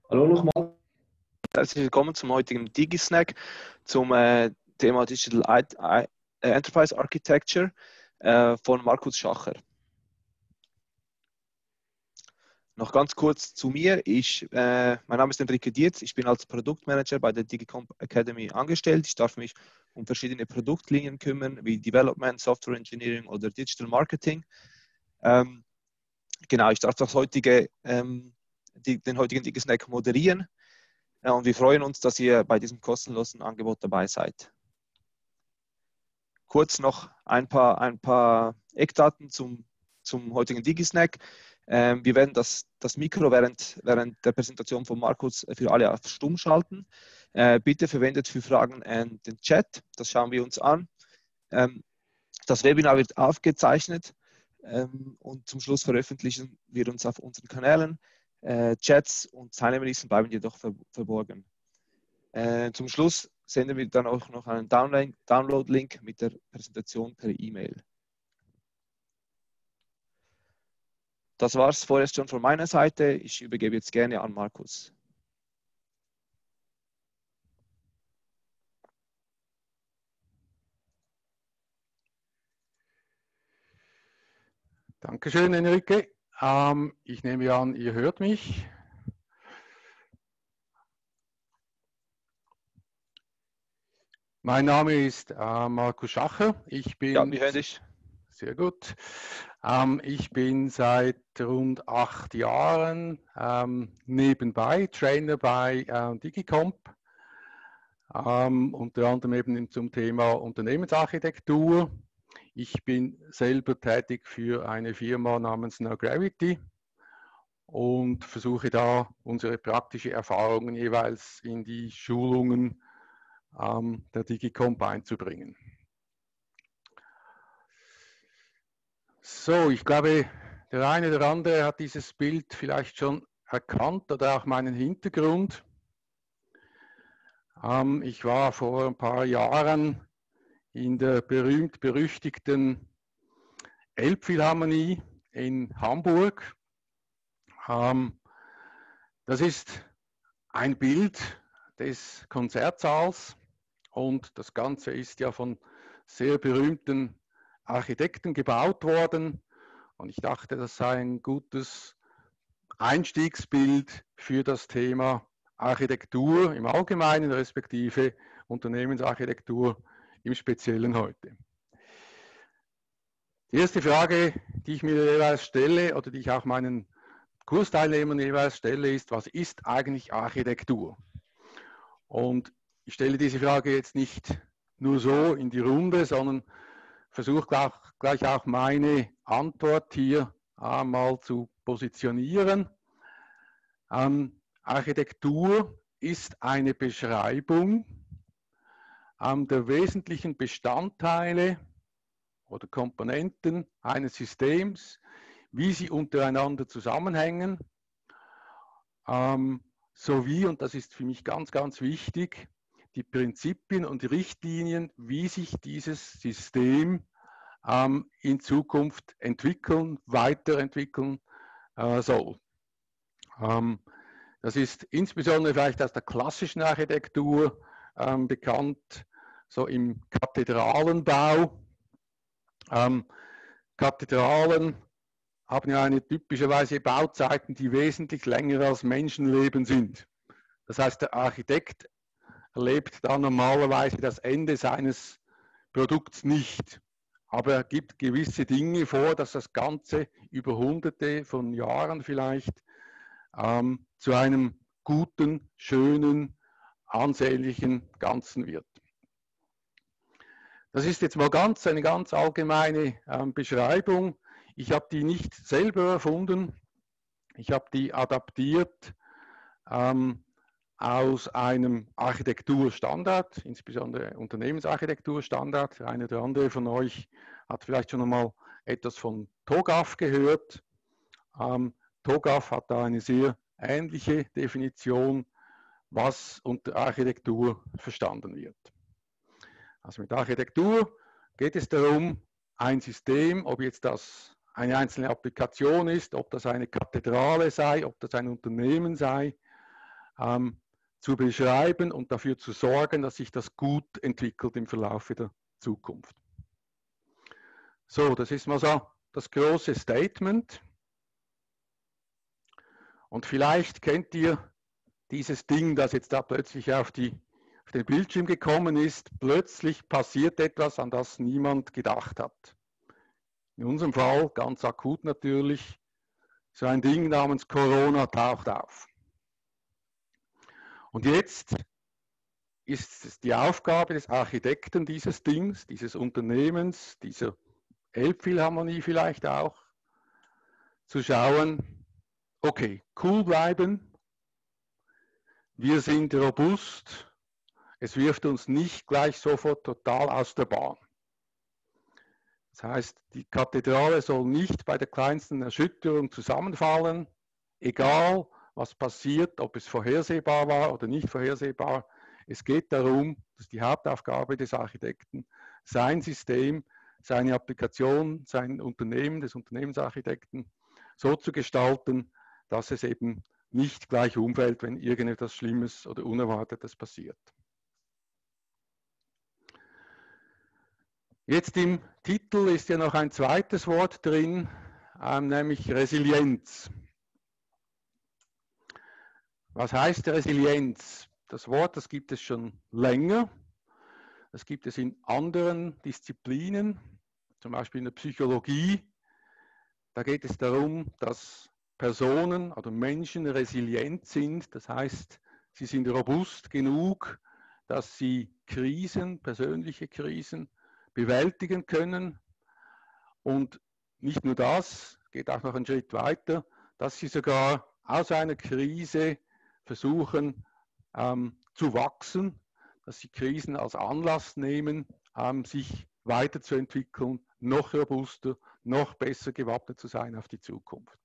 Hallo nochmal. Herzlich willkommen zum heutigen DigiSnack zum Thema Digital Enterprise Architecture von Markus Schacher. Noch ganz kurz zu mir. Mein Name ist Enrique Dietz. Ich bin als Produktmanager bei der DigiComp Academy angestellt. Ich darf mich um verschiedene Produktlinien kümmern, wie Development, Software Engineering oder Digital Marketing. Genau, ich darf den heutigen DigiSnack moderieren. Ja, und wir freuen uns, dass ihr bei diesem kostenlosen Angebot dabei seid. Kurz noch ein paar Eckdaten zum heutigen DigiSnack. Wir werden das Mikro während der Präsentation von Markus für alle auf Stumm schalten. Bitte verwendet für Fragen den Chat, das schauen wir uns an. Das Webinar wird aufgezeichnet und zum Schluss veröffentlichen wir uns auf unseren Kanälen. Chats und Teilnehmerlisten bleiben jedoch verborgen. Zum Schluss senden wir dann auch noch einen Download-Link mit der Präsentation per E-Mail. Das war es vorerst schon von meiner Seite. Ich übergebe jetzt gerne an Markus. Dankeschön, Enrique. Ich nehme an, ihr hört mich. Mein Name ist Markus Schacher. Ja, wir hören dich. Sehr gut. Ich bin seit rund 8 Jahren nebenbei Trainer bei DigiComp. Unter anderem eben zum Thema Unternehmensarchitektur. Ich bin selber tätig für eine Firma namens NoGravity und versuche da unsere praktischen Erfahrungen jeweils in die Schulungen der DigiComp einzubringen. So, ich glaube, der eine oder andere hat dieses Bild vielleicht schon erkannt oder auch meinen Hintergrund. Ich war vor ein paar Jahren in der berühmt-berüchtigten Elbphilharmonie in Hamburg. Das ist ein Bild des Konzertsaals und das Ganze ist ja von sehr berühmten Architekten gebaut worden und ich dachte, das sei ein gutes Einstiegsbild für das Thema Architektur im Allgemeinen, respektive Unternehmensarchitektur im Speziellen heute. Die erste Frage, die ich mir jeweils stelle oder die ich auch meinen Kursteilnehmern jeweils stelle, ist, was ist eigentlich Architektur? Und ich stelle diese Frage jetzt nicht nur so in die Runde, sondern versuche gleich auch meine Antwort hier mal zu positionieren. Architektur ist eine Beschreibung der wesentlichen Bestandteile oder Komponenten eines Systems, wie sie untereinander zusammenhängen, sowie, und das ist für mich ganz, ganz wichtig, die Prinzipien und die Richtlinien, wie sich dieses System in Zukunft entwickeln, weiterentwickeln soll. Das ist insbesondere vielleicht aus der klassischen Architektur bekannt, so im Kathedralenbau. Kathedralen haben ja typischerweise Bauzeiten, die wesentlich länger als Menschenleben sind. Das heißt, der Architekt erlebt dann normalerweise das Ende seines Produkts nicht. Aber er gibt gewisse Dinge vor, dass das Ganze über Hunderte von Jahren vielleicht zu einem guten, schönen, ansehnlichen Ganzen wird. Das ist jetzt mal eine ganz allgemeine Beschreibung. Ich habe die nicht selber erfunden. Ich habe die adaptiert aus einem Architekturstandard, insbesondere Unternehmensarchitekturstandard. Der eine oder andere von euch hat vielleicht schon einmal etwas von TOGAF gehört. TOGAF hat da eine sehr ähnliche Definition, was unter Architektur verstanden wird. Also mit Architektur geht es darum, ein System, ob jetzt das eine einzelne Applikation ist, ob das eine Kathedrale sei, ob das ein Unternehmen sei, zu beschreiben und dafür zu sorgen, dass sich das gut entwickelt im Verlauf der Zukunft. So, das ist mal so das große Statement. Und vielleicht kennt ihr dieses Ding, das jetzt da plötzlich auf den Bildschirm gekommen ist. Plötzlich passiert etwas, an das niemand gedacht hat. In unserem Fall, ganz akut natürlich, so ein Ding namens Corona taucht auf. Und jetzt ist es die Aufgabe des Architekten dieses Dings, dieses Unternehmens, dieser Elbphilharmonie vielleicht auch, zu schauen, okay, cool bleiben, wir sind robust, es wirft uns nicht gleich sofort total aus der Bahn. Das heißt, die Kathedrale soll nicht bei der kleinsten Erschütterung zusammenfallen, egal was passiert, ob es vorhersehbar war oder nicht vorhersehbar. Es geht darum, das ist die Hauptaufgabe des Architekten, sein System, seine Applikation, sein Unternehmen, des Unternehmensarchitekten so zu gestalten, dass es eben nicht gleich umfällt, wenn irgendetwas Schlimmes oder Unerwartetes passiert. Jetzt im Titel ist ja noch ein zweites Wort drin, nämlich Resilienz. Was heißt Resilienz? Das Wort, das gibt es schon länger. Das gibt es in anderen Disziplinen, zum Beispiel in der Psychologie. Da geht es darum, dass Personen oder Menschen resilient sind. Das heißt, sie sind robust genug, dass sie Krisen, persönliche Krisen, bewältigen können. Und nicht nur das, geht auch noch einen Schritt weiter, dass sie sogar aus einer Krise versuchen zu wachsen, dass sie Krisen als Anlass nehmen, sich weiterzuentwickeln, noch robuster, noch besser gewappnet zu sein auf die Zukunft.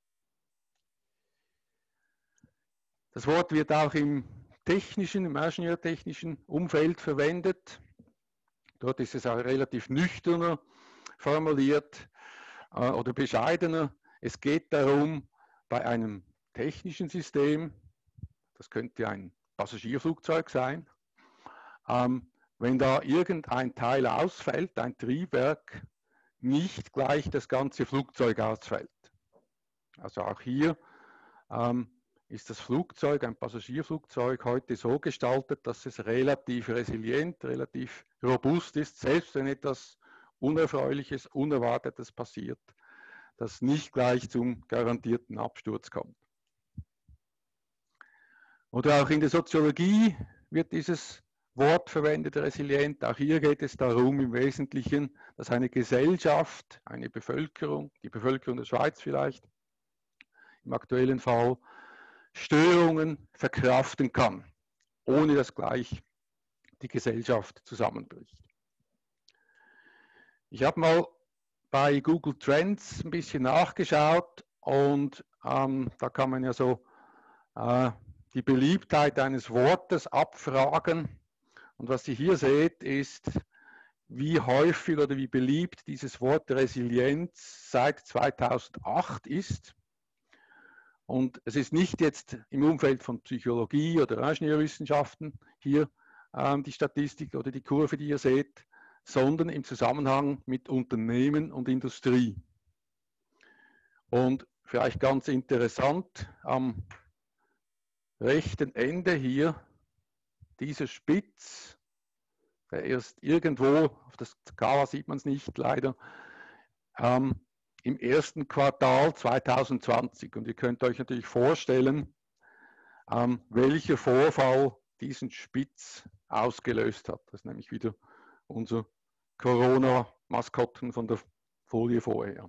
Das Wort wird auch im technischen, im ingenieurtechnischen Umfeld verwendet. Dort ist es auch relativ nüchterner formuliert oder bescheidener. Es geht darum, bei einem technischen System, das könnte ein Passagierflugzeug sein, wenn da irgendein Teil ausfällt, ein Triebwerk, nicht gleich das ganze Flugzeug ausfällt. Also auch hier ist das Flugzeug, ein Passagierflugzeug, heute so gestaltet, dass es relativ resilient, relativ robust ist, selbst wenn etwas Unerfreuliches, Unerwartetes passiert, das nicht gleich zum garantierten Absturz kommt. Oder auch in der Soziologie wird dieses Wort verwendet, resilient. Auch hier geht es darum im Wesentlichen, dass eine Gesellschaft, eine Bevölkerung, die Bevölkerung der Schweiz vielleicht, im aktuellen Fall, Störungen verkraften kann, ohne dass gleich die Gesellschaft zusammenbricht. Ich habe mal bei Google Trends ein bisschen nachgeschaut und da kann man ja so die Beliebtheit eines Wortes abfragen. Und was ihr hier seht, ist, wie häufig oder wie beliebt dieses Wort Resilienz seit 2008 ist. Und es ist nicht jetzt im Umfeld von Psychologie oder Ingenieurwissenschaften hier die Statistik oder die Kurve, die ihr seht, sondern im Zusammenhang mit Unternehmen und Industrie. Und vielleicht ganz interessant, am rechten Ende hier, dieser Spitz, der erst irgendwo, auf der Skala sieht man es nicht leider, im ersten Quartal 2020. Und ihr könnt euch natürlich vorstellen, welcher Vorfall diesen Spitz ausgelöst hat. Das ist nämlich wieder unser Corona-Maskottchen von der Folie vorher.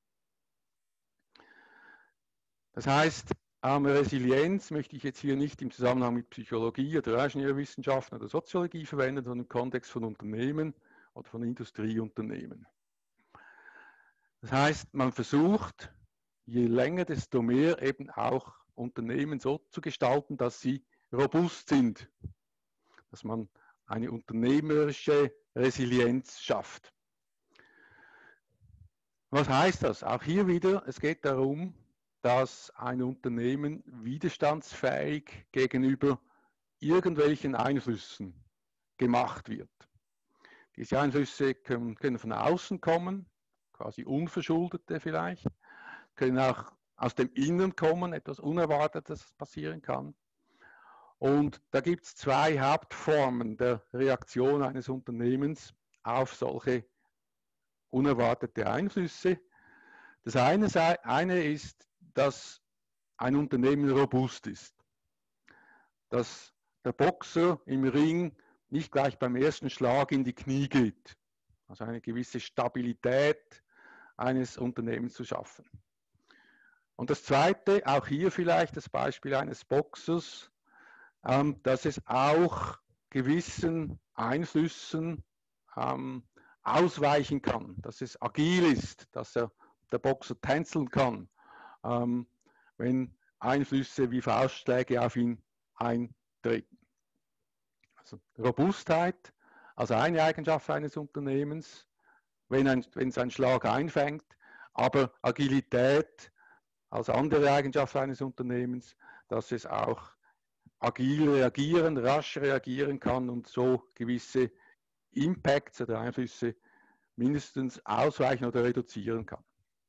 Das heißt, Resilienz möchte ich jetzt hier nicht im Zusammenhang mit Psychologie oder Ingenieurwissenschaften oder Soziologie verwenden, sondern im Kontext von Unternehmen oder von Industrieunternehmen. Das heißt, man versucht, je länger, desto mehr eben auch Unternehmen so zu gestalten, dass sie robust sind, dass man eine unternehmerische Resilienz schafft. Was heißt das? Auch hier wieder, es geht darum, dass ein Unternehmen widerstandsfähig gegenüber irgendwelchen Einflüssen gemacht wird. Diese Einflüsse können von außen kommen, quasi unverschuldete vielleicht, können auch aus dem Inneren kommen, etwas Unerwartetes passieren kann. Und da gibt es zwei Hauptformen der Reaktion eines Unternehmens auf solche unerwartete Einflüsse. Das eine ist, dass ein Unternehmen robust ist, dass der Boxer im Ring nicht gleich beim ersten Schlag in die Knie geht, also eine gewisse Stabilität eines Unternehmens zu schaffen. Und das zweite, auch hier vielleicht das Beispiel eines Boxers, dass es auch gewissen Einflüssen ausweichen kann, dass es agil ist, dass der Boxer tänzeln kann, wenn Einflüsse wie Faustschläge auf ihn eintreten. Also Robustheit als eine Eigenschaft eines Unternehmens, wenn es ein Schlag einfängt, aber Agilität als andere Eigenschaft eines Unternehmens, dass es auch agil reagieren, rasch reagieren kann und so gewisse Impacts oder Einflüsse mindestens ausweichen oder reduzieren kann.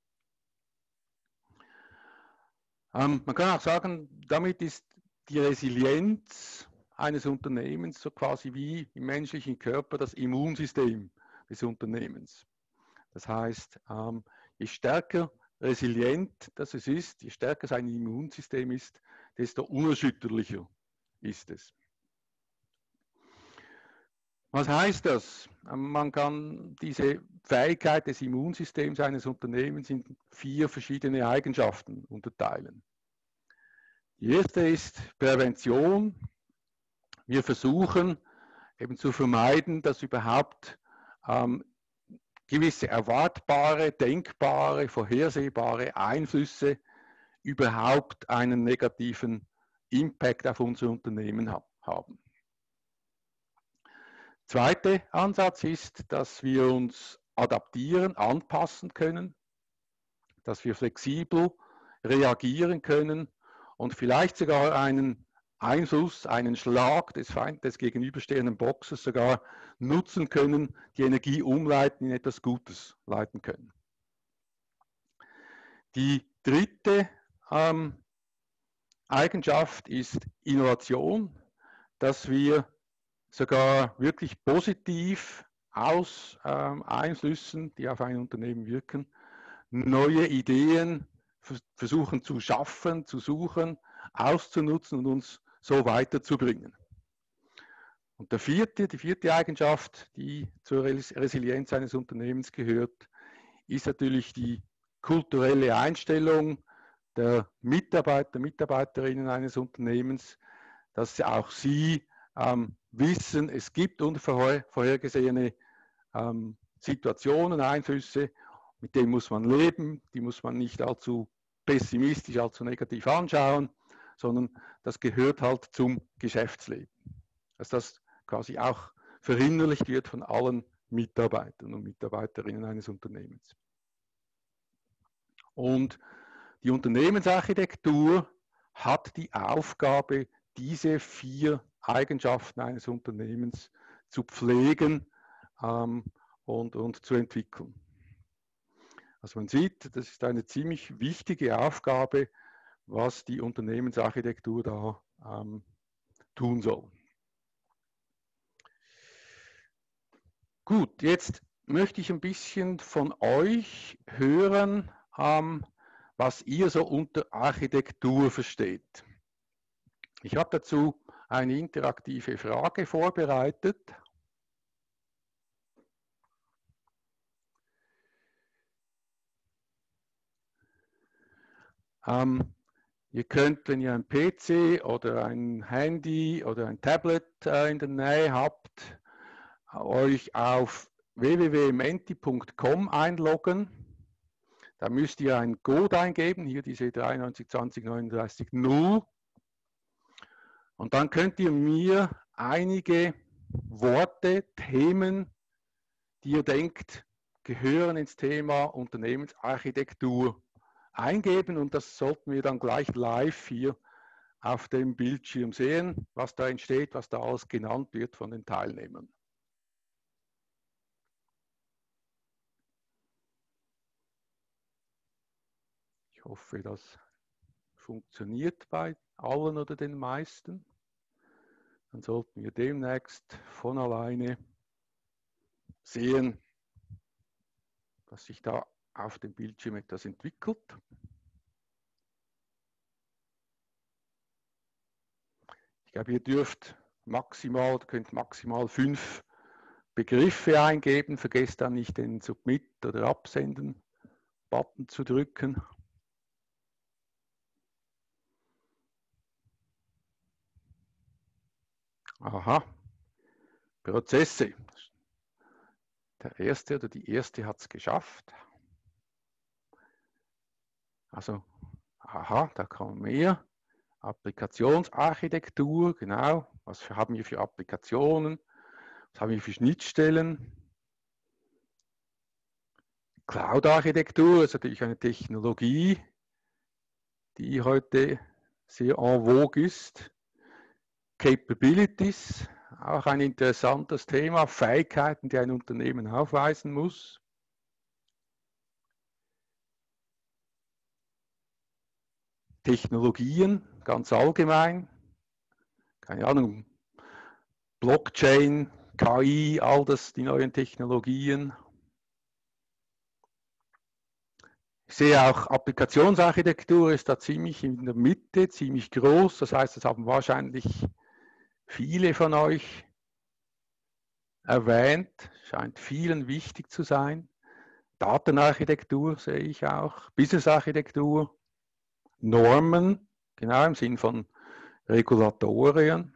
Man kann auch sagen, damit ist die Resilienz eines Unternehmens so quasi wie im menschlichen Körper das Immunsystem des Unternehmens. Das heißt, je stärker resilient das es ist, je stärker sein Immunsystem ist, desto unerschütterlicher ist es. Was heißt das? Man kann diese Fähigkeit des Immunsystems eines Unternehmens in 4 verschiedene Eigenschaften unterteilen. Die erste ist Prävention. Wir versuchen eben zu vermeiden, dass überhaupt gewisse erwartbare, denkbare, vorhersehbare Einflüsse überhaupt einen negativen Impact auf unser Unternehmen haben. Zweiter Ansatz ist, dass wir uns adaptieren, anpassen können, dass wir flexibel reagieren können und vielleicht sogar einen Einfluss, einen Schlag des gegenüberstehenden Boxers sogar nutzen können, die Energie umleiten, in etwas Gutes leiten können. Die dritte Eigenschaft ist Innovation, dass wir sogar wirklich positiv aus Einflüssen, die auf ein Unternehmen wirken, neue Ideen versuchen zu schaffen, zu suchen, auszunutzen und uns so weiterzubringen. Und die vierte Eigenschaft, die zur Resilienz eines Unternehmens gehört, ist natürlich die kulturelle Einstellung der Mitarbeiter, Mitarbeiterinnen eines Unternehmens, dass auch sie wissen, es gibt unvorhergesehene Situationen, Einflüsse, mit denen muss man leben, die muss man nicht allzu pessimistisch, allzu negativ anschauen, sondern das gehört halt zum Geschäftsleben. Dass das quasi auch verinnerlicht wird von allen Mitarbeitern und Mitarbeiterinnen eines Unternehmens. Und die Unternehmensarchitektur hat die Aufgabe, diese 4 Eigenschaften eines Unternehmens zu pflegen und zu entwickeln. Also man sieht, das ist eine ziemlich wichtige Aufgabe, was die Unternehmensarchitektur da tun soll. Gut, jetzt möchte ich ein bisschen von euch hören, was ihr so unter Architektur versteht. Ich habe dazu eine interaktive Frage vorbereitet. Ihr könnt, wenn ihr ein PC oder ein Handy oder ein Tablet in der Nähe habt, euch auf www.menti.com einloggen. Da müsst ihr einen Code eingeben, hier diese 932039 und dann könnt ihr mir einige Worte, Themen, die ihr denkt, gehören ins Thema Unternehmensarchitektur eingeben und das sollten wir dann gleich live hier auf dem Bildschirm sehen, was da entsteht, was da alles genannt wird von den Teilnehmern. Ich hoffe, das funktioniert bei allen oder den meisten. Dann sollten wir demnächst von alleine sehen, dass sich da auf dem Bildschirm etwas entwickelt. Ich glaube, ihr könnt maximal 5 Begriffe eingeben. Vergesst dann nicht den Submit- oder Absenden-Button zu drücken. Aha, Prozesse. Der erste oder die erste hat es geschafft. Also, aha, da kommen mehr. Applikationsarchitektur, genau. Was haben wir für Applikationen? Was haben wir für Schnittstellen? Cloud-Architektur ist natürlich eine Technologie, die heute sehr en vogue ist. Capabilities, auch ein interessantes Thema. Fähigkeiten, die ein Unternehmen aufweisen muss. Technologien, ganz allgemein. Keine Ahnung, Blockchain, KI, all das, die neuen Technologien. Ich sehe auch, Applikationsarchitektur ist da ziemlich in der Mitte, ziemlich groß. Das heißt, das haben wahrscheinlich viele von euch erwähnt. Scheint vielen wichtig zu sein. Datenarchitektur sehe ich auch. Businessarchitektur. Normen, genau im Sinn von Regulatorien.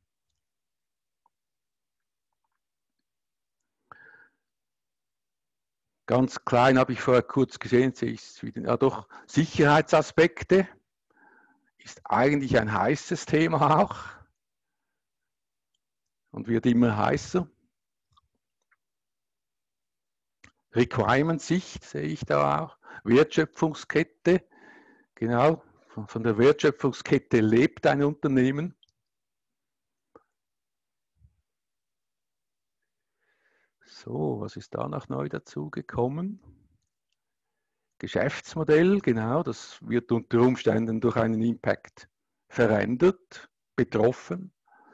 Ganz klein habe ich vorher kurz gesehen, sehe ich es wieder. Ja, doch, Sicherheitsaspekte ist eigentlich ein heißes Thema auch und wird immer heißer. Requirement-Sicht sehe ich da auch. Wertschöpfungskette, genau, von der Wertschöpfungskette lebt ein Unternehmen. So, was ist da noch neu dazugekommen? Geschäftsmodell, genau, das wird unter Umständen durch einen Impact verändert, betroffen.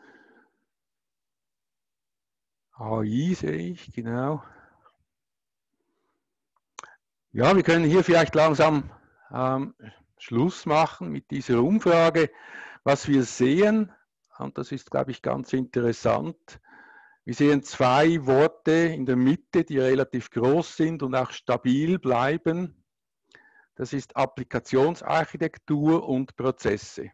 AI sehe ich, genau. Ja, wir können hier vielleicht langsam Schluss machen mit dieser Umfrage. Was wir sehen, und das ist, glaube ich, ganz interessant, wir sehen 2 Worte in der Mitte, die relativ groß sind und auch stabil bleiben. Das ist Applikationsarchitektur und Prozesse.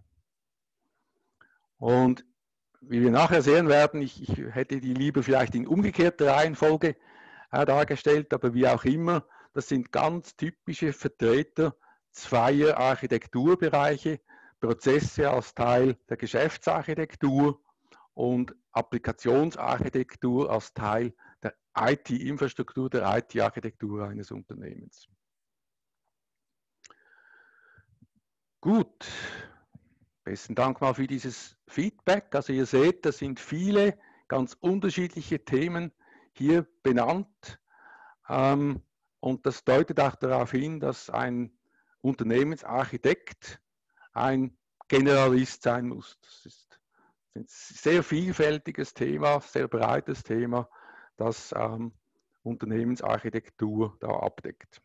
Und wie wir nachher sehen werden, ich hätte die lieber vielleicht in umgekehrter Reihenfolge dargestellt, aber wie auch immer, das sind ganz typische Vertreter zweier Architekturbereiche, Prozesse als Teil der Geschäftsarchitektur und Applikationsarchitektur als Teil der IT-Infrastruktur, der IT-Architektur eines Unternehmens. Gut, besten Dank mal für dieses Feedback. Also ihr seht, das sind viele ganz unterschiedliche Themen hier benannt. Und das deutet auch darauf hin, dass ein Unternehmensarchitekt ein Generalist sein muss. Das ist ein sehr vielfältiges Thema, sehr breites Thema, das Unternehmensarchitektur da abdeckt.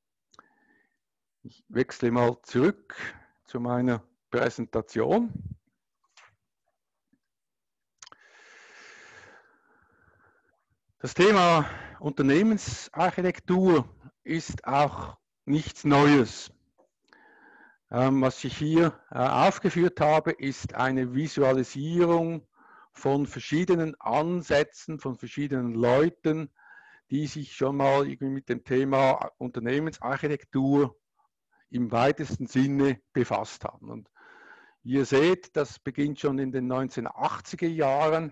Ich wechsle mal zurück zu meiner Präsentation. Das Thema Unternehmensarchitektur ist auch nichts Neues. Was ich hier aufgeführt habe, ist eine Visualisierung von verschiedenen Ansätzen, von verschiedenen Leuten, die sich schon mal irgendwie mit dem Thema Unternehmensarchitektur im weitesten Sinne befasst haben. Und ihr seht, das beginnt schon in den 1980er Jahren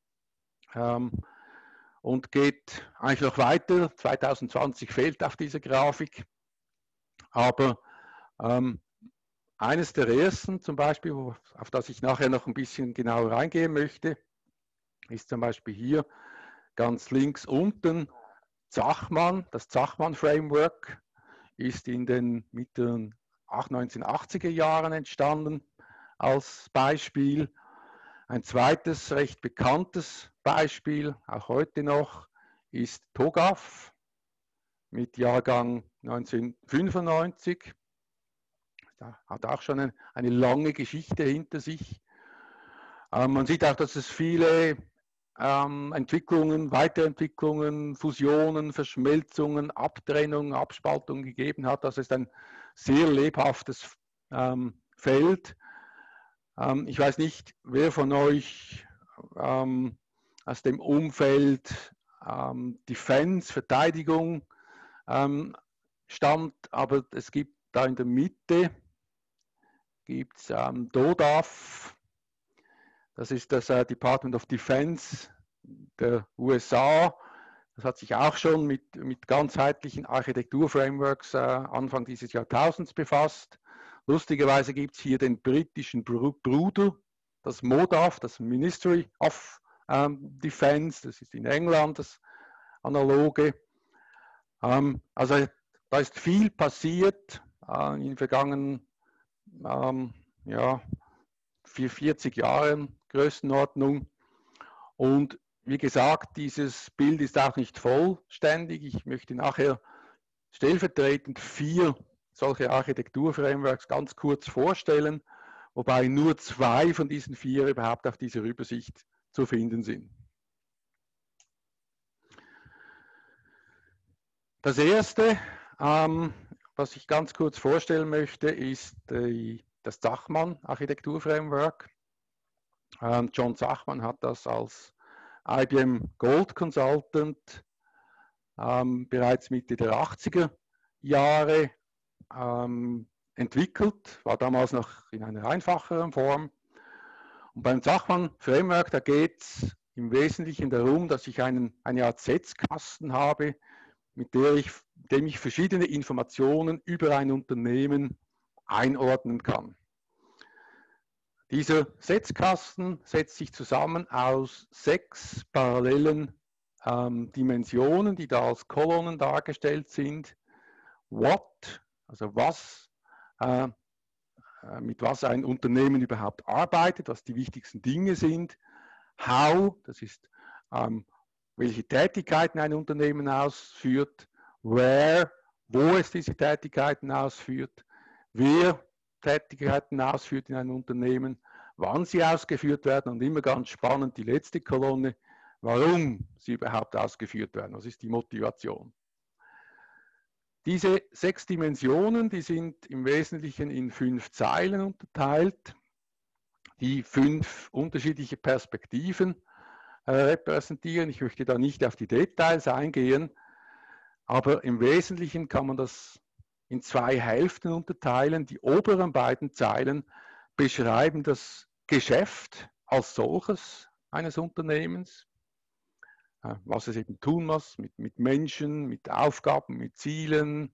und geht eigentlich noch weiter. 2020 fehlt auf dieser Grafik. Aber Eines der ersten zum Beispiel, auf das ich nachher noch ein bisschen genauer eingehen möchte, ist zum Beispiel hier ganz links unten Zachman. Das Zachman-Framework ist in den Mitte 1980er Jahren entstanden als Beispiel. Ein zweites recht bekanntes Beispiel, auch heute noch, ist TOGAF mit Jahrgang 1995. Da hat auch schon eine lange Geschichte hinter sich. Man sieht auch, dass es viele Entwicklungen, Weiterentwicklungen, Fusionen, Verschmelzungen, Abtrennungen, Abspaltungen gegeben hat. Das ist ein sehr lebhaftes Feld. Ich weiß nicht, wer von euch aus dem Umfeld Defense, Verteidigung stammt, aber es gibt da in der Mitte gibt's DODAF, das ist das Department of Defense der USA. Das hat sich auch schon mit ganzheitlichen Architekturframeworks Anfang dieses Jahrtausends befasst. Lustigerweise gibt es hier den britischen Bruder, das MODAF, das Ministry of Defense, das ist in England das Analoge. Also da ist viel passiert in den vergangenen 40 Jahren Größenordnung. Und wie gesagt, dieses Bild ist auch nicht vollständig. Ich möchte nachher stellvertretend 4 solche Architekturframeworks ganz kurz vorstellen, wobei nur 2 von diesen 4 überhaupt auf dieser Übersicht zu finden sind. Das erste, was ich ganz kurz vorstellen möchte, ist das Zachman Architekturframework. John Zachman hat das als IBM Gold Consultant bereits Mitte der 80er Jahre entwickelt, war damals noch in einer einfacheren Form. Und beim Zachman Framework, da geht es im Wesentlichen darum, dass ich eine Art Setzkasten habe, mit dem ich verschiedene Informationen über ein Unternehmen einordnen kann. Dieser Setzkasten setzt sich zusammen aus 6 parallelen Dimensionen, die da als Kolonnen dargestellt sind. What, also was, mit was ein Unternehmen überhaupt arbeitet, was die wichtigsten Dinge sind. How, das ist welche Tätigkeiten ein Unternehmen ausführt. Where, wo es diese Tätigkeiten ausführt. Wer Tätigkeiten ausführt in einem Unternehmen, wann sie ausgeführt werden und immer ganz spannend die letzte Kolonne, warum sie überhaupt ausgeführt werden. Was ist die Motivation? Diese 6 Dimensionen, die sind im Wesentlichen in 5 Zeilen unterteilt, die 5 unterschiedliche Perspektiven repräsentieren. Ich möchte da nicht auf die Details eingehen, aber im Wesentlichen kann man das in 2 Hälften unterteilen. Die oberen beiden Zeilen beschreiben das Geschäft als solches eines Unternehmens, was es eben tun muss mit Menschen, mit Aufgaben, mit Zielen,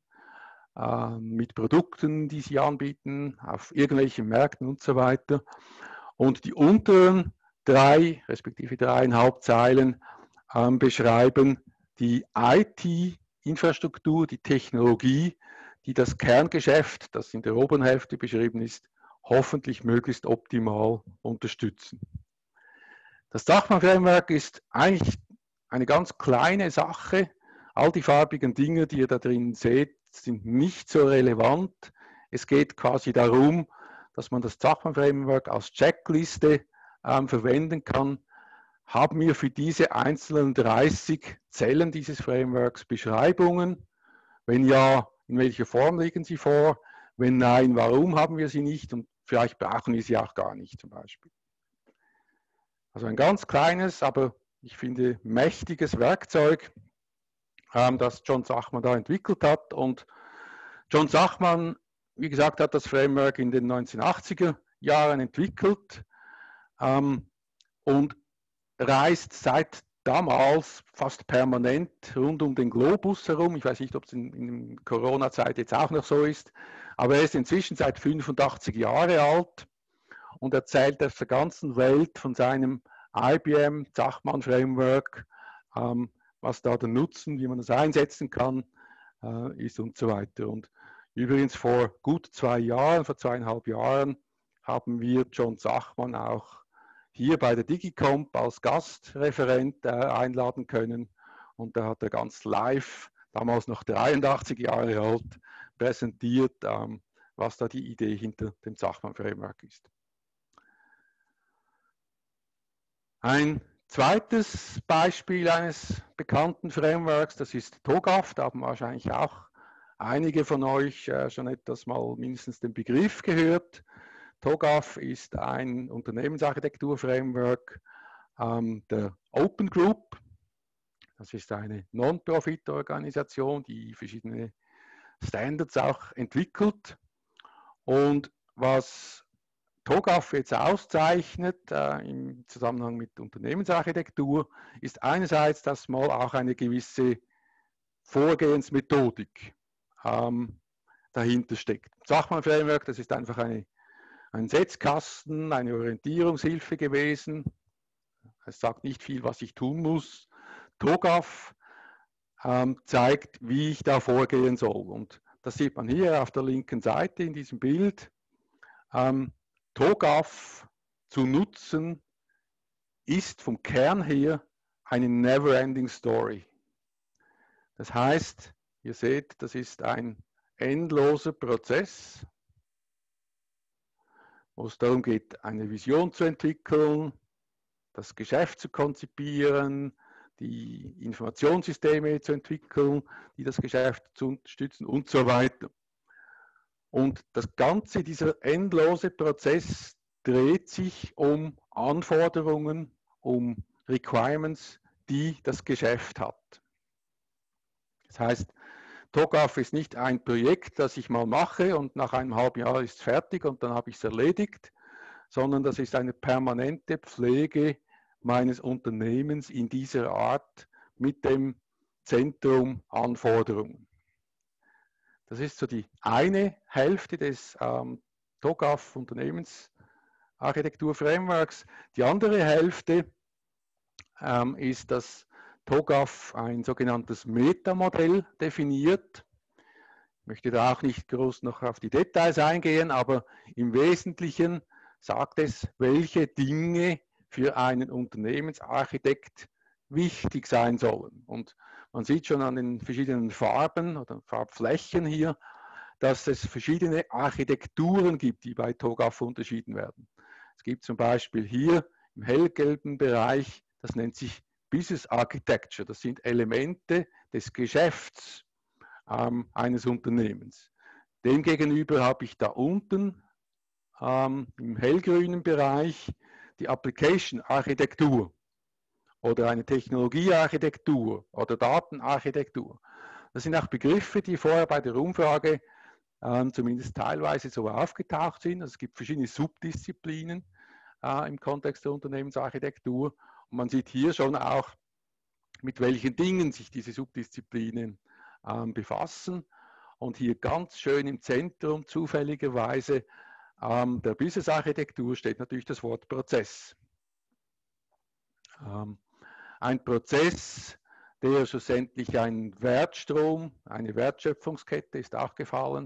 mit Produkten, die sie anbieten, auf irgendwelchen Märkten und so weiter. Und die unteren 3, respektive 3,5 Zeilen beschreiben die IT-Infrastruktur, die Technologie, die das Kerngeschäft, das in der oberen Hälfte beschrieben ist, hoffentlich möglichst optimal unterstützen. Das Zachman-Framework ist eigentlich eine ganz kleine Sache. All die farbigen Dinge, die ihr da drin seht, sind nicht so relevant. Es geht quasi darum, dass man das Zachman-Framework als Checkliste verwenden kann. Haben wir für diese einzelnen 30 Zellen dieses Frameworks Beschreibungen? Wenn ja, in welcher Form liegen sie vor? Wenn nein, warum haben wir sie nicht? Und vielleicht brauchen wir sie auch gar nicht zum Beispiel. Also ein ganz kleines, aber ich finde mächtiges Werkzeug, das John Zachman da entwickelt hat. Und John Zachman, wie gesagt, hat das Framework in den 1980er Jahren entwickelt und reist seit damals fast permanent rund um den Globus herum. Ich weiß nicht, ob es in Corona-Zeit jetzt auch noch so ist. Aber er ist inzwischen seit 85 Jahre alt und erzählt auf der ganzen Welt von seinem IBM Zachman Framework, was da der Nutzen, wie man das einsetzen kann, ist und so weiter. Und übrigens vor gut 2 Jahren, vor 2,5 Jahren, haben wir John Zachman auch hier bei der DigiComp als Gastreferent einladen können. Und da hat er ganz live, damals noch 83 Jahre alt, präsentiert, was da die Idee hinter dem Zachman Framework ist. Ein zweites Beispiel eines bekannten Frameworks, das ist TOGAF. Da haben wahrscheinlich auch einige von euch schon etwas mal mindestens den Begriff gehört. TOGAF ist ein Unternehmensarchitektur-Framework der Open Group. Das ist eine Non-Profit-Organisation, die verschiedene Standards auch entwickelt. Und was TOGAF jetzt auszeichnet im Zusammenhang mit Unternehmensarchitektur, ist einerseits, dass mal auch eine gewisse Vorgehensmethodik dahinter steckt. Zachman Framework, das ist einfach ein Setzkasten, eine Orientierungshilfe gewesen. Es sagt nicht viel, was ich tun muss. TOGAF zeigt, wie ich da vorgehen soll. Und das sieht man hier auf der linken Seite in diesem Bild. TOGAF zu nutzen ist vom Kern her eine never-ending Story. Das heißt, ihr seht, das ist ein endloser Prozess, wo es darum geht, eine Vision zu entwickeln, das Geschäft zu konzipieren, die Informationssysteme zu entwickeln, die das Geschäft zu unterstützen und so weiter. Und das Ganze, dieser endlose Prozess dreht sich um Anforderungen, um Requirements, die das Geschäft hat. Das heißt, TOGAF ist nicht ein Projekt, das ich mal mache und nach einem halben Jahr ist es fertig und dann habe ich es erledigt, sondern das ist eine permanente Pflege meines Unternehmens in dieser Art mit dem Zentrum Anforderungen. Das ist so die eine Hälfte des TOGAF Unternehmensarchitektur Frameworks. Die andere Hälfte ist, dass TOGAF ein sogenanntes Metamodell definiert. Ich möchte da auch nicht groß noch auf die Details eingehen, aber im Wesentlichen sagt es, welche Dinge für einen Unternehmensarchitekt wichtig sein sollen. Und man sieht schon an den verschiedenen Farben oder Farbflächen hier, dass es verschiedene Architekturen gibt, die bei TOGAF unterschieden werden. Es gibt zum Beispiel hier im hellgelben Bereich, das nennt sich Business Architecture. Das sind Elemente des Geschäfts eines Unternehmens. Demgegenüber habe ich da unten im hellgrünen Bereich die Application Architektur oder eine Technologiearchitektur oder Datenarchitektur. Das sind auch Begriffe, die vorher bei der Umfrage zumindest teilweise so aufgetaucht sind. Also es gibt verschiedene Subdisziplinen im Kontext der Unternehmensarchitektur. Und man sieht hier schon auch, mit welchen Dingen sich diese Subdisziplinen befassen. Und hier ganz schön im Zentrum zufälligerweise der Business-Architektur steht natürlich das Wort Prozess. Ein Prozess, der schlussendlich einen Wertstrom, eine Wertschöpfungskette ist auch gefallen,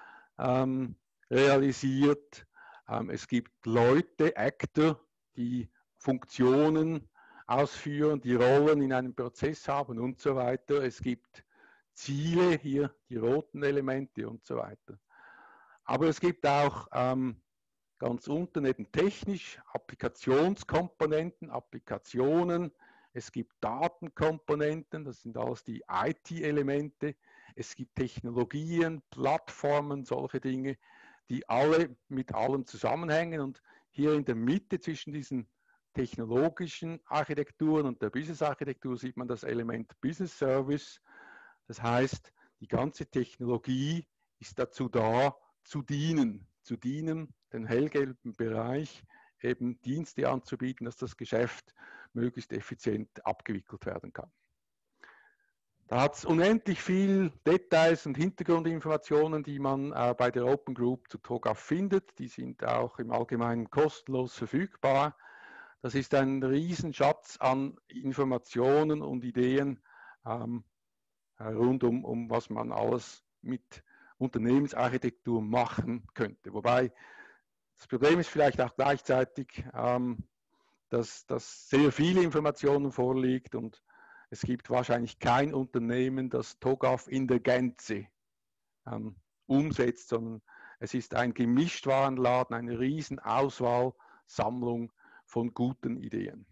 realisiert. Es gibt Leute, Actor, die Funktionen ausführen, die Rollen in einem Prozess haben und so weiter. Es gibt Ziele, hier die roten Elemente und so weiter. Aber es gibt auch ganz unten eben technisch Applikationskomponenten, Applikationen. Es gibt Datenkomponenten, das sind alles die IT-Elemente. Es gibt Technologien, Plattformen, solche Dinge, die alle mit allem zusammenhängen. Und hier in der Mitte zwischen diesen technologischen Architekturen und der Business-Architektur sieht man das Element Business Service. Das heißt, die ganze Technologie ist dazu da, zu dienen, den hellgelben Bereich, eben Dienste anzubieten, dass das Geschäft möglichst effizient abgewickelt werden kann. Da hat es unendlich viel Details und Hintergrundinformationen, die man bei der Open Group zu TOGAF findet. Die sind auch im Allgemeinen kostenlos verfügbar. Das ist ein Riesenschatz an Informationen und Ideen rund was man alles mit Unternehmensarchitektur machen könnte. Wobei das Problem ist vielleicht auch gleichzeitig, dass sehr viele Informationen vorliegt und es gibt wahrscheinlich kein Unternehmen, das TOGAF in der Gänze umsetzt, sondern es ist ein Gemischtwarenladen, eine Riesenauswahl, Sammlung von guten Ideen.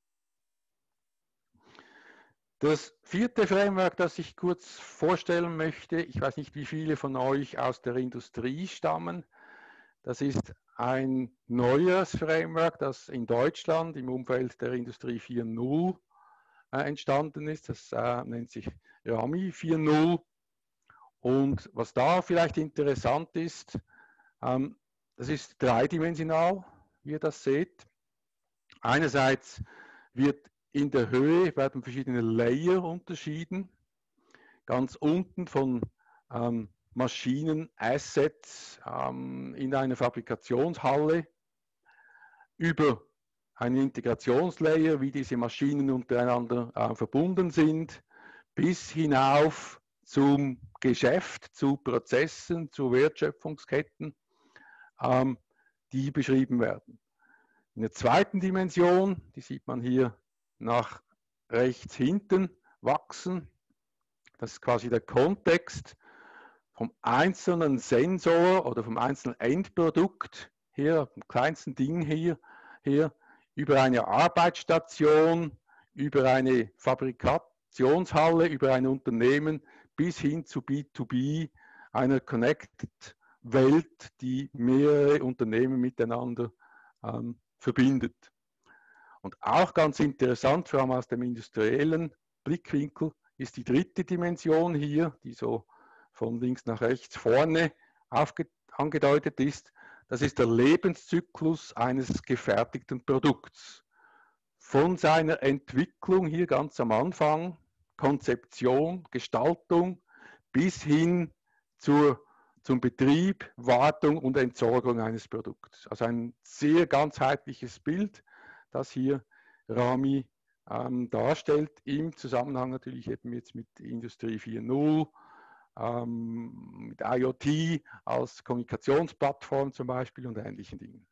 Das vierte Framework, das ich kurz vorstellen möchte, ich weiß nicht, wie viele von euch aus der Industrie stammen. Das ist ein neues Framework, das in Deutschland im Umfeld der Industrie 4.0 entstanden ist. Das nennt sich RAMI 4.0. Und was da vielleicht interessant ist, das ist dreidimensional, wie ihr das seht. Einerseits wird in der Höhe werden verschiedene Layer unterschieden. Ganz unten von Maschinen, Assets in einer Fabrikationshalle über einen Integrationslayer, wie diese Maschinen untereinander verbunden sind, bis hinauf zum Geschäft, zu Prozessen, zu Wertschöpfungsketten, die beschrieben werden. In der zweiten Dimension, die sieht man hier nach rechts hinten wachsen, das ist quasi der Kontext vom einzelnen Sensor oder vom einzelnen Endprodukt hier, vom kleinsten Ding hier, über eine Arbeitsstation, über eine Fabrikationshalle, über ein Unternehmen bis hin zu B2B, einer Connected-Welt, die mehrere Unternehmen miteinander verbindet. Und auch ganz interessant, vor allem aus dem industriellen Blickwinkel, ist die dritte Dimension hier, die so von links nach rechts vorne angedeutet ist. Das ist der Lebenszyklus eines gefertigten Produkts. Von seiner Entwicklung hier ganz am Anfang, Konzeption, Gestaltung, bis hin zum Betrieb, Wartung und Entsorgung eines Produkts. Also ein sehr ganzheitliches Bild, das hier RAMI darstellt, im Zusammenhang natürlich eben jetzt mit Industrie 4.0, mit IoT als Kommunikationsplattform zum Beispiel und ähnlichen Dingen.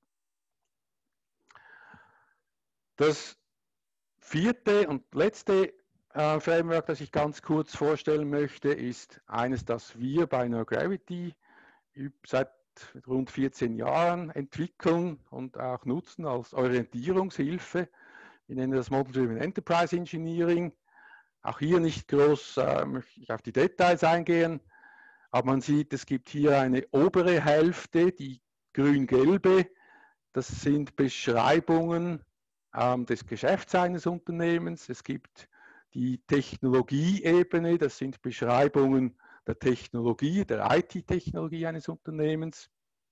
Das vierte und letzte Framework, das ich ganz kurz vorstellen möchte, ist eines, das wir bei NoGravity seit rund 14 Jahren entwickeln und auch nutzen als Orientierungshilfe. Wir nennen das Model-Driven Enterprise Engineering. Auch hier nicht groß möchte ich auf die Details eingehen, aber man sieht, es gibt hier eine obere Hälfte, die grün-gelbe. Das sind Beschreibungen des Geschäfts eines Unternehmens. Es gibt die Technologieebene, das sind Beschreibungen der Technologie, der IT-Technologie eines Unternehmens.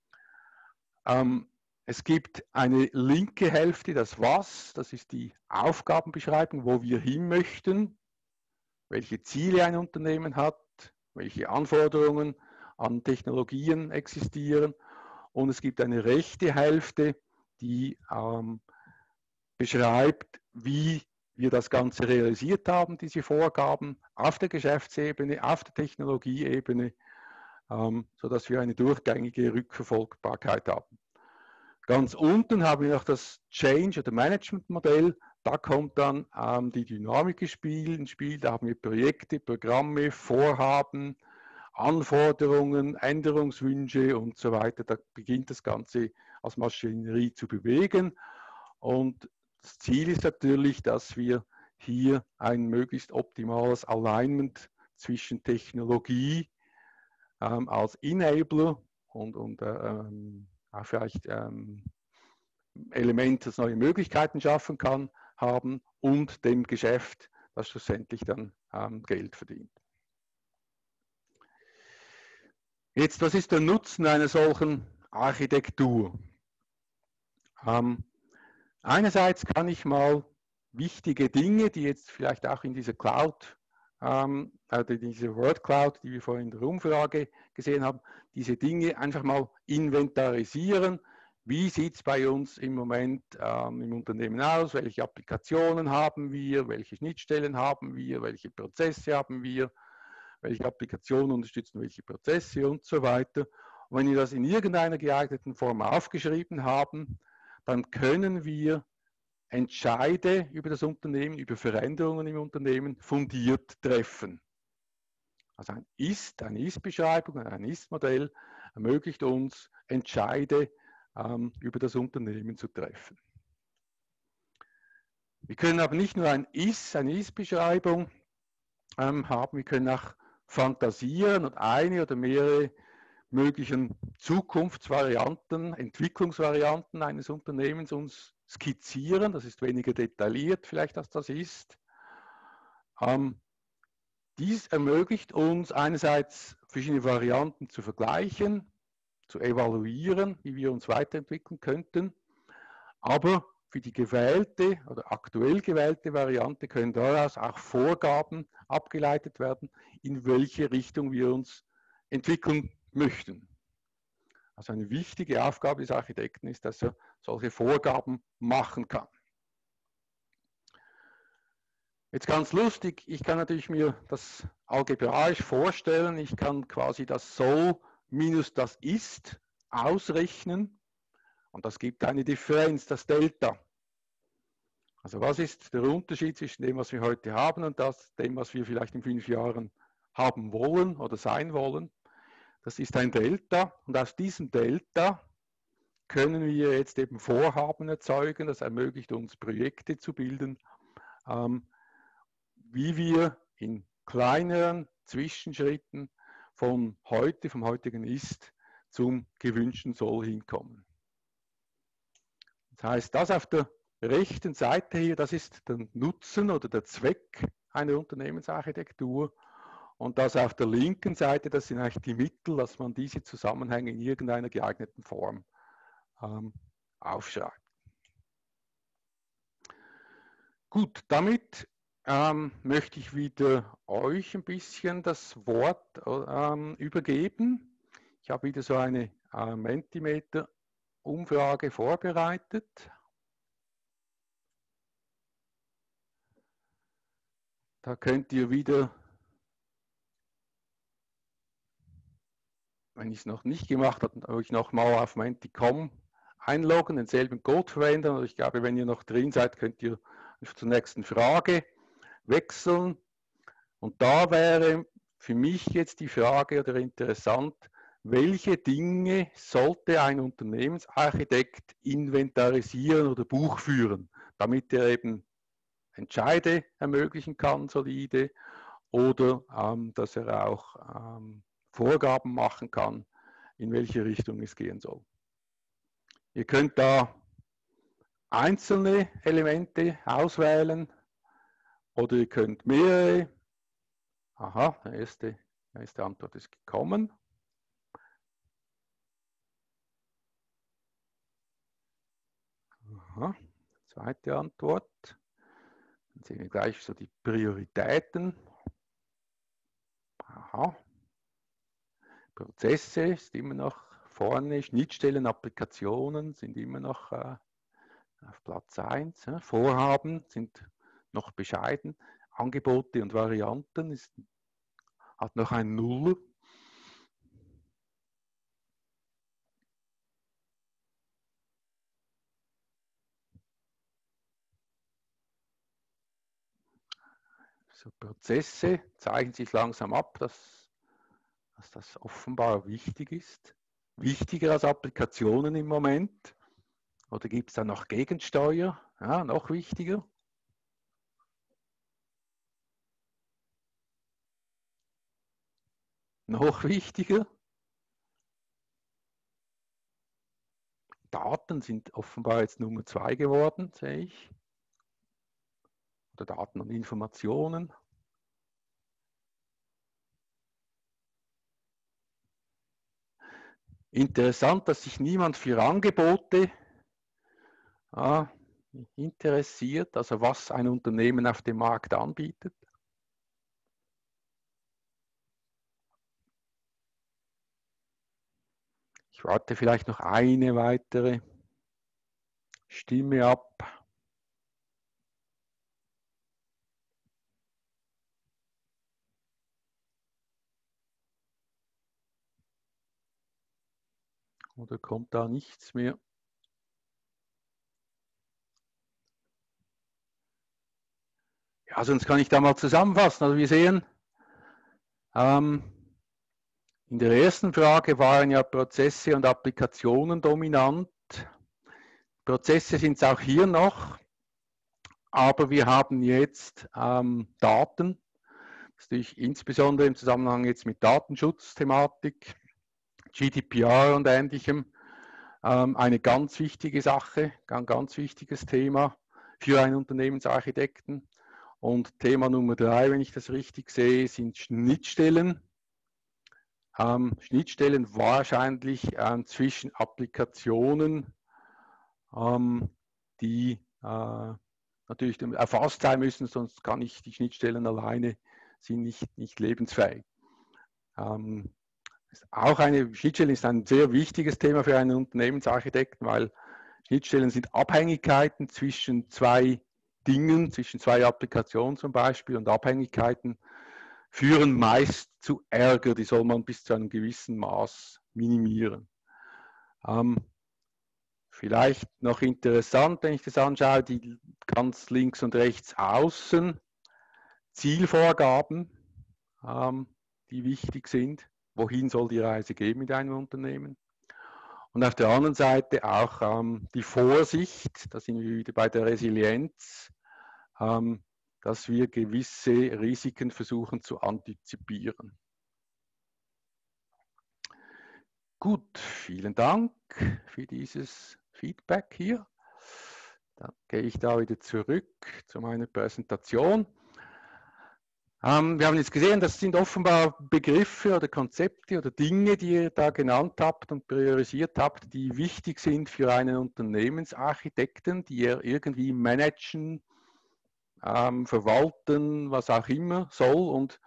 Es gibt eine linke Hälfte, das Was, das ist die Aufgabenbeschreibung, wo wir hin möchten, welche Ziele ein Unternehmen hat, welche Anforderungen an Technologien existieren. Und es gibt eine rechte Hälfte, die beschreibt, wie wir das Ganze realisiert haben, diese Vorgaben auf der Geschäftsebene, auf der Technologieebene, sodass wir eine durchgängige Rückverfolgbarkeit haben. Ganz unten haben wir noch das Change- oder Management-Modell. Da kommt dann die Dynamik ins Spiel. Da haben wir Projekte, Programme, Vorhaben, Anforderungen, Änderungswünsche und so weiter. Da beginnt das Ganze als Maschinerie zu bewegen. Und das Ziel ist natürlich, dass wir hier ein möglichst optimales Alignment zwischen Technologie als Enabler und auch vielleicht Element, das neue Möglichkeiten schaffen kann, haben und dem Geschäft, das schlussendlich dann Geld verdient. Jetzt, was ist der Nutzen einer solchen Architektur? Einerseits kann ich mal wichtige Dinge, die jetzt vielleicht auch in dieser Cloud diese Word Cloud, die wir vorhin in der Umfrage gesehen haben, diese Dinge einfach mal inventarisieren. Wie sieht es bei uns im Moment im Unternehmen aus? Welche Applikationen haben wir? Welche Schnittstellen haben wir? Welche Prozesse haben wir? Welche Applikationen unterstützen welche Prozesse und so weiter. Und wenn wir das in irgendeiner geeigneten Form aufgeschrieben haben, dann können wir Entscheide über das Unternehmen, über Veränderungen im Unternehmen fundiert treffen. Also eine Ist-Beschreibung, ein Ist-Modell ermöglicht uns, Entscheide über das Unternehmen zu treffen. Wir können aber nicht nur eine Ist-Beschreibung haben, wir können auch fantasieren und eine oder mehrere möglichen Zukunftsvarianten, Entwicklungsvarianten eines Unternehmens uns skizzieren. Das ist weniger detailliert vielleicht, als das ist. Dies ermöglicht uns einerseits verschiedene Varianten zu vergleichen, zu evaluieren, wie wir uns weiterentwickeln könnten, aber für die gewählte oder aktuell gewählte Variante können daraus auch Vorgaben abgeleitet werden, in welche Richtung wir uns entwickeln möchten. Also eine wichtige Aufgabe des Architekten ist, dass er solche Vorgaben machen kann. Jetzt ganz lustig, ich kann natürlich mir das algebraisch vorstellen, ich kann quasi das Soll minus das Ist ausrechnen und das gibt eine Differenz, das Delta. Also was ist der Unterschied zwischen dem, was wir heute haben und dem, was wir vielleicht in 5 Jahren haben wollen oder sein wollen? Das ist ein Delta und aus diesem Delta können wir jetzt eben Vorhaben erzeugen. Das ermöglicht uns, Projekte zu bilden, wie wir in kleineren Zwischenschritten vom heutigen Ist zum gewünschten Soll hinkommen. Das heißt, das auf der rechten Seite hier, das ist der Nutzen oder der Zweck einer Unternehmensarchitektur. Und das auf der linken Seite, das sind eigentlich die Mittel, dass man diese Zusammenhänge in irgendeiner geeigneten Form aufschreibt. Gut, damit möchte ich wieder euch ein bisschen das Wort übergeben. Ich habe wieder so eine Mentimeter-Umfrage vorbereitet. Da könnt ihr wieder, wenn ich es noch nicht gemacht habe, euch nochmal auf Menti.com einloggen, denselben Code verwenden. Und ich glaube, wenn ihr noch drin seid, könnt ihr zur nächsten Frage wechseln. Und da wäre für mich jetzt die Frage oder interessant, welche Dinge sollte ein Unternehmensarchitekt inventarisieren oder buchführen, damit er eben Entscheide ermöglichen kann, solide, oder dass er auch Vorgaben machen kann, in welche Richtung es gehen soll. Ihr könnt da einzelne Elemente auswählen oder ihr könnt mehrere. Aha, die erste Antwort ist gekommen. Aha, zweite Antwort. Dann sehen wir gleich so die Prioritäten. Aha. Prozesse ist immer noch vorne, Schnittstellen, Applikationen sind immer noch auf Platz 1. Vorhaben sind noch bescheiden. Angebote und Varianten hat noch ein Null. So, Prozesse zeigen sich langsam ab, dass das offenbar wichtig ist. Wichtiger als Applikationen im Moment. Oder gibt es da noch Gegensteuer? Ja, noch wichtiger. Noch wichtiger. Daten sind offenbar jetzt Nummer 2 geworden, sehe ich. Oder Daten und Informationen. Interessant, dass sich niemand für Angebote interessiert, also was ein Unternehmen auf dem Markt anbietet. Ich warte vielleicht noch eine weitere Stimme ab. Oder kommt da nichts mehr? Ja, sonst kann ich da mal zusammenfassen. Also wir sehen, in der ersten Frage waren ja Prozesse und Applikationen dominant. Prozesse sind es auch hier noch, aber wir haben jetzt Daten, das ist natürlich insbesondere im Zusammenhang jetzt mit Datenschutzthematik, GDPR und Ähnlichem, eine ganz wichtige Sache, ein ganz wichtiges Thema für einen Unternehmensarchitekten. Und Thema Nummer 3, wenn ich das richtig sehe, sind Schnittstellen. Schnittstellen wahrscheinlich zwischen Applikationen, die natürlich erfasst sein müssen, sonst kann ich die Schnittstellen alleine sind nicht lebensfähig. Schnittstellen ist ein sehr wichtiges Thema für einen Unternehmensarchitekten, weil Schnittstellen sind Abhängigkeiten zwischen zwei Dingen, zwischen zwei Applikationen zum Beispiel, und Abhängigkeiten führen meist zu Ärger, die soll man bis zu einem gewissen Maß minimieren. Vielleicht noch interessant, wenn ich das anschaue, die ganz links und rechts außen Zielvorgaben, die wichtig sind. Wohin soll die Reise gehen mit einem Unternehmen? Und auf der anderen Seite auch die Vorsicht, da sind wir wieder bei der Resilienz, dass wir gewisse Risiken versuchen zu antizipieren. Gut, vielen Dank für dieses Feedback hier. Dann gehe ich da wieder zurück zu meiner Präsentation. Wir haben jetzt gesehen, das sind offenbar Begriffe oder Konzepte oder Dinge, die ihr da genannt habt und priorisiert habt, die wichtig sind für einen Unternehmensarchitekten, die er irgendwie managen, verwalten, was auch immer soll. Und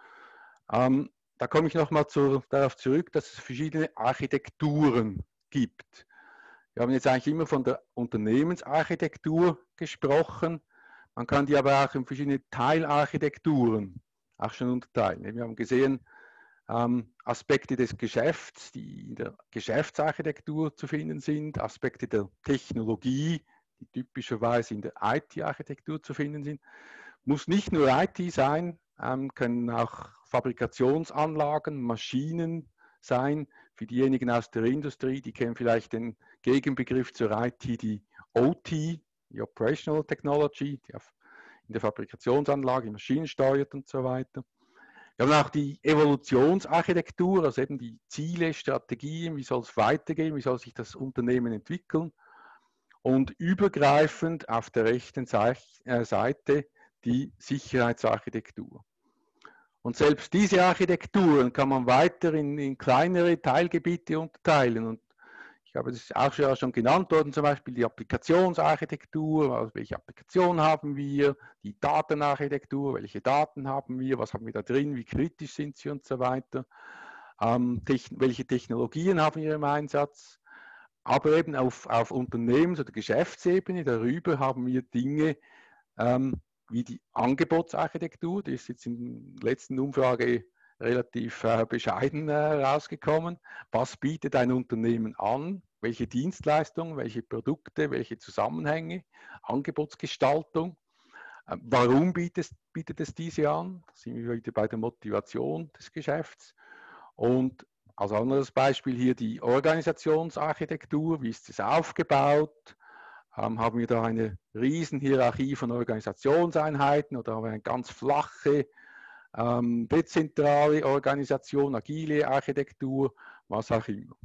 da komme ich nochmal darauf zurück, dass es verschiedene Architekturen gibt. Wir haben jetzt eigentlich immer von der Unternehmensarchitektur gesprochen. Man kann die aber auch in verschiedene Teilarchitekturen auch schon unterteilen. Wir haben gesehen, Aspekte des Geschäfts, die in der Geschäftsarchitektur zu finden sind, Aspekte der Technologie, die typischerweise in der IT-Architektur zu finden sind. Muss nicht nur IT sein, können auch Fabrikationsanlagen, Maschinen sein. Für diejenigen aus der Industrie, die kennen vielleicht den Gegenbegriff zur IT, die OT, die Operational Technology, die in der Fabrikationsanlage Maschinen steuert und so weiter. Wir haben auch die Evolutionsarchitektur, also eben die Ziele, Strategien, wie soll es weitergehen, wie soll sich das Unternehmen entwickeln. Und übergreifend auf der rechten Seite die Sicherheitsarchitektur. Und selbst diese Architekturen kann man weiter in kleinere Teilgebiete unterteilen. Und ich habe das auch schon genannt worden, zum Beispiel die Applikationsarchitektur, also welche Applikationen haben wir, die Datenarchitektur, welche Daten haben wir, was haben wir da drin, wie kritisch sind sie und so weiter, welche Technologien haben wir im Einsatz. Aber eben auf Unternehmens- oder Geschäftsebene darüber haben wir Dinge wie die Angebotsarchitektur, die ist jetzt in der letzten Umfrage relativ bescheiden rausgekommen. Was bietet ein Unternehmen an? Welche Dienstleistungen, welche Produkte, welche Zusammenhänge, Angebotsgestaltung? Warum bietet es diese an? Da sind wir wieder bei der Motivation des Geschäfts. Und als anderes Beispiel hier die Organisationsarchitektur. Wie ist es aufgebaut? Haben wir da eine Riesenhierarchie von Organisationseinheiten oder haben wir eine ganz flache, dezentrale Organisation, agile Architektur, was auch immer.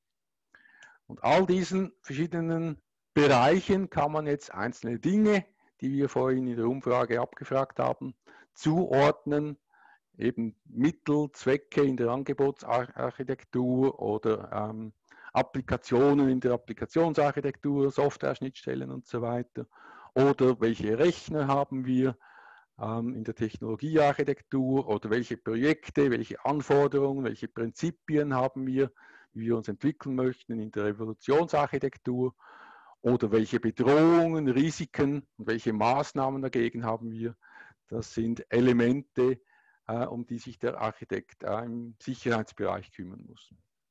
Und all diesen verschiedenen Bereichen kann man jetzt einzelne Dinge, die wir vorhin in der Umfrage abgefragt haben, zuordnen, eben Mittel, Zwecke in der Angebotsarchitektur oder Applikationen in der Applikationsarchitektur, Software-Schnittstellen und so weiter. Oder welche Rechner haben wir in der Technologiearchitektur oder welche Projekte, welche Anforderungen, welche Prinzipien haben wir, wie wir uns entwickeln möchten in der Evolutionsarchitektur oder welche Bedrohungen, Risiken und welche Maßnahmen dagegen haben wir. Das sind Elemente, um die sich der Architekt im Sicherheitsbereich kümmern muss.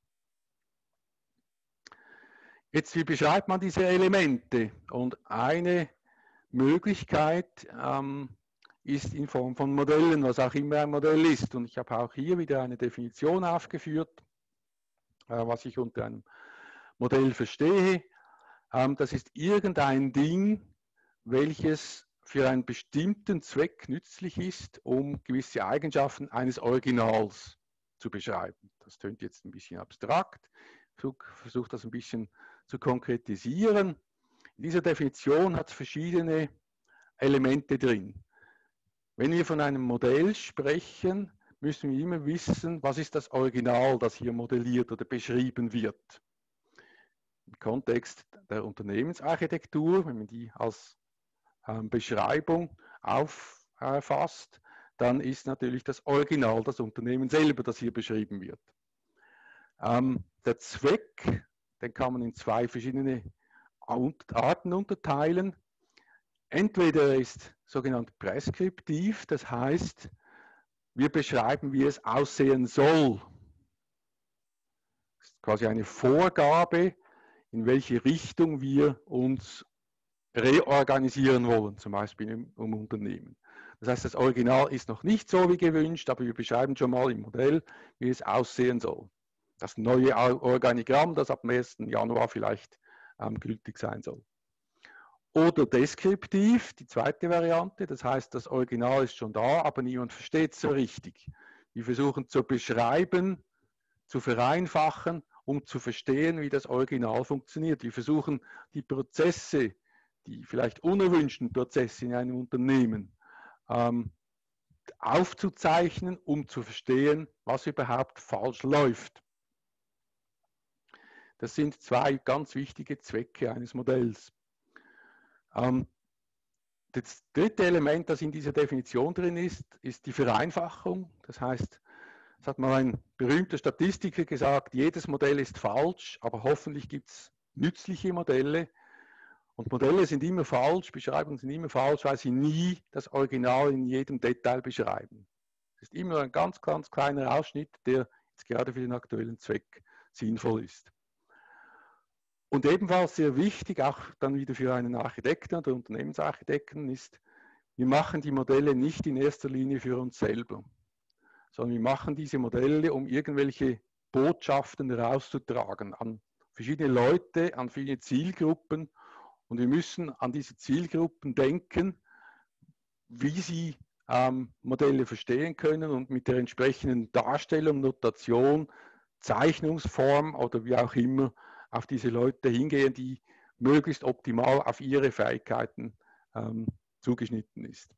Jetzt, wie beschreibt man diese Elemente? Und eine Möglichkeit ist in Form von Modellen, was auch immer ein Modell ist. Und ich habe auch hier wieder eine Definition aufgeführt, was ich unter einem Modell verstehe. Das ist irgendein Ding, welches für einen bestimmten Zweck nützlich ist, um gewisse Eigenschaften eines Originals zu beschreiben. Das tönt jetzt ein bisschen abstrakt. Ich versuche das ein bisschen zu konkretisieren. In dieser Definition hat es verschiedene Elemente drin. Wenn wir von einem Modell sprechen, müssen wir immer wissen, was ist das Original, das hier modelliert oder beschrieben wird. Im Kontext der Unternehmensarchitektur, wenn man die als Beschreibung auffasst, dann ist natürlich das Original das Unternehmen selber, das hier beschrieben wird. Der Zweck, den kann man in zwei verschiedene Arten unterteilen. Entweder er ist sogenannt präskriptiv, das heißt, wir beschreiben, wie es aussehen soll. Das ist quasi eine Vorgabe, in welche Richtung wir uns reorganisieren wollen, zum Beispiel im Unternehmen. Das heißt, das Original ist noch nicht so wie gewünscht, aber wir beschreiben schon mal im Modell, wie es aussehen soll. Das neue Organigramm, das ab dem 1. Januar vielleicht gültig sein soll. Oder deskriptiv, die zweite Variante, das heißt, das Original ist schon da, aber niemand versteht es so richtig. Wir versuchen zu beschreiben, zu vereinfachen, um zu verstehen, wie das Original funktioniert. Wir versuchen, die Prozesse, die vielleicht unerwünschten Prozesse in einem Unternehmen aufzuzeichnen, um zu verstehen, was überhaupt falsch läuft. Das sind zwei ganz wichtige Zwecke eines Modells. Das dritte Element, das in dieser Definition drin ist, ist die Vereinfachung. Das heißt, es hat mal ein berühmter Statistiker gesagt, jedes Modell ist falsch, aber hoffentlich gibt es nützliche Modelle. Und Modelle sind immer falsch, Beschreibungen sind immer falsch, weil sie nie das Original in jedem Detail beschreiben. Es ist immer ein ganz, ganz kleiner Ausschnitt, der jetzt gerade für den aktuellen Zweck sinnvoll ist. Und ebenfalls sehr wichtig, auch dann wieder für einen Architekten oder Unternehmensarchitekten, ist, wir machen die Modelle nicht in erster Linie für uns selber, sondern wir machen diese Modelle, um irgendwelche Botschaften herauszutragen an verschiedene Leute, an verschiedene Zielgruppen. Und wir müssen an diese Zielgruppen denken, wie sie Modelle verstehen können und mit der entsprechenden Darstellung, Notation, Zeichnungsform oder wie auch immer auf diese Leute hingehen, die möglichst optimal auf ihre Fähigkeiten zugeschnitten ist.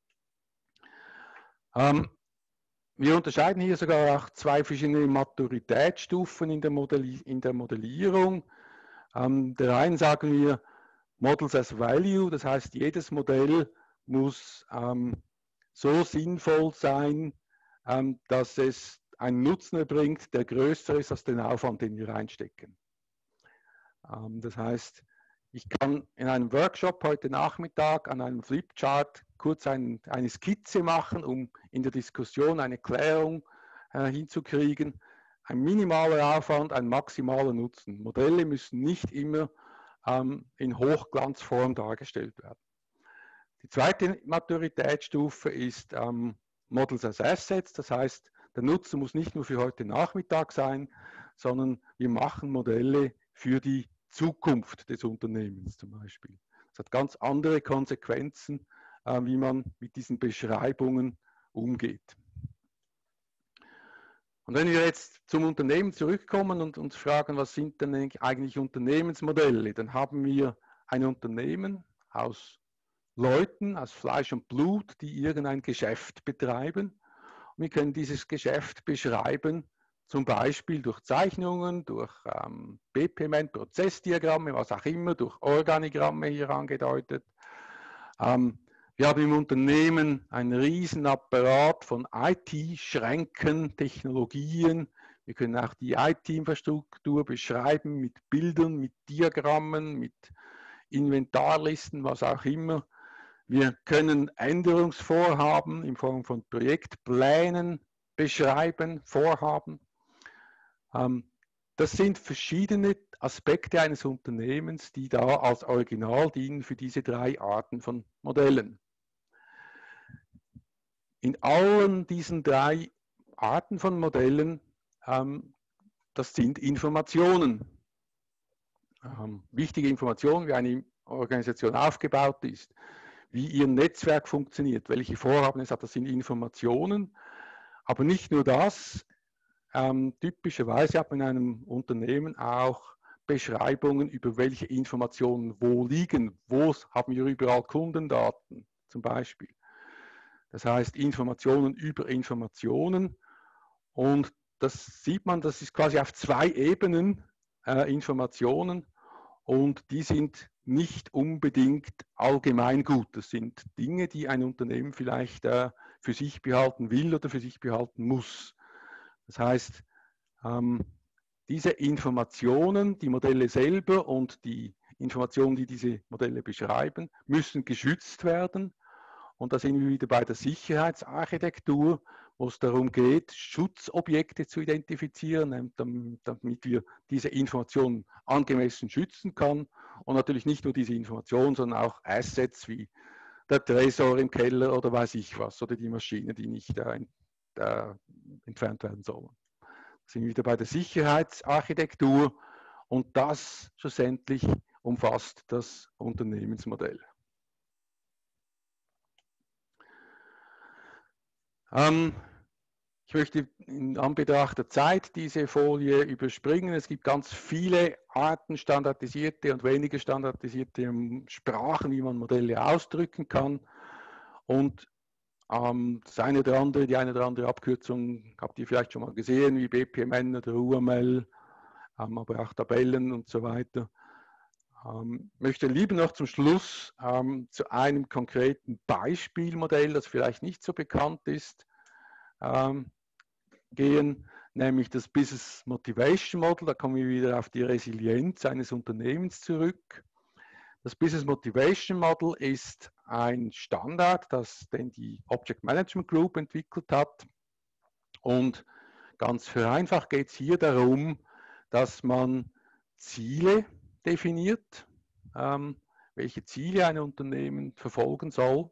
Wir unterscheiden hier sogar auch zwei verschiedene Maturitätsstufen in der Modellierung. Der einen sagen wir Models as Value, das heißt, jedes Modell muss so sinnvoll sein, dass es einen Nutzen erbringt, der größer ist als den Aufwand, den wir reinstecken. Das heißt, ich kann in einem Workshop heute Nachmittag an einem Flipchart kurz eine Skizze machen, um in der Diskussion eine Klärung hinzukriegen. Ein minimaler Aufwand, ein maximaler Nutzen. Modelle müssen nicht immer in Hochglanzform dargestellt werden. Die zweite Maturitätsstufe ist Models as Assets, das heißt, der Nutzen muss nicht nur für heute Nachmittag sein, sondern wir machen Modelle für die Zukunft des Unternehmens zum Beispiel. Das hat ganz andere Konsequenzen, wie man mit diesen Beschreibungen umgeht. Und wenn wir jetzt zum Unternehmen zurückkommen und uns fragen, was sind denn eigentlich Unternehmensmodelle, dann haben wir ein Unternehmen aus Leuten, aus Fleisch und Blut, die irgendein Geschäft betreiben. Und wir können dieses Geschäft beschreiben, zum Beispiel durch Zeichnungen, durch BPMN, Prozessdiagramme, was auch immer, durch Organigramme hier angedeutet. Wir haben im Unternehmen einen riesen Apparat von IT-Schränken, Technologien, Wir können auch die IT-Infrastruktur beschreiben mit Bildern, mit Diagrammen, mit Inventarlisten, was auch immer. Wir können Änderungsvorhaben in Form von Projektplänen beschreiben, Vorhaben. Das sind verschiedene Aspekte eines Unternehmens, die da als Original dienen für diese 3 Arten von Modellen. In allen diesen 3 Arten von Modellen, das sind Informationen. Wichtige Informationen, wie eine Organisation aufgebaut ist, wie ihr Netzwerk funktioniert, welche Vorhaben es hat, das sind Informationen. Aber nicht nur das, typischerweise hat man in einem Unternehmen auch Beschreibungen über welche Informationen wo liegen, wo haben wir überall Kundendaten zum Beispiel. Das heißt Informationen über Informationen, und das sieht man, das ist quasi auf 2 Ebenen Informationen, und die sind nicht unbedingt allgemeingut. Das sind Dinge, die ein Unternehmen vielleicht für sich behalten will oder für sich behalten muss. Das heißt, diese Informationen, die Modelle selber und die Informationen, die diese Modelle beschreiben, müssen geschützt werden. Und da sind wir wieder bei der Sicherheitsarchitektur, wo es darum geht, Schutzobjekte zu identifizieren, damit wir diese Informationen angemessen schützen können. Und natürlich nicht nur diese Informationen, sondern auch Assets wie der Tresor im Keller oder weiß ich was, oder die Maschine, die nicht entfernt werden sollen. Da sind wir wieder bei der Sicherheitsarchitektur, und das schlussendlich umfasst das Unternehmensmodell. Ich möchte in Anbetracht der Zeit diese Folie überspringen. Es gibt ganz viele Arten, standardisierte und weniger standardisierte Sprachen, wie man Modelle ausdrücken kann. Und das eine oder andere, die eine oder andere Abkürzung habt ihr vielleicht schon mal gesehen, wie BPMN oder UML, aber auch Tabellen und so weiter. Ich möchte lieber noch zum Schluss zu einem konkreten Beispielmodell, das vielleicht nicht so bekannt ist, gehen, nämlich das Business Motivation Model. Da kommen wir wieder auf die Resilienz eines Unternehmens zurück. Das Business Motivation Model ist ein Standard, den die Object Management Group entwickelt hat. Und ganz vereinfacht geht es hier darum, dass man Ziele definiert, welche Ziele ein Unternehmen verfolgen soll,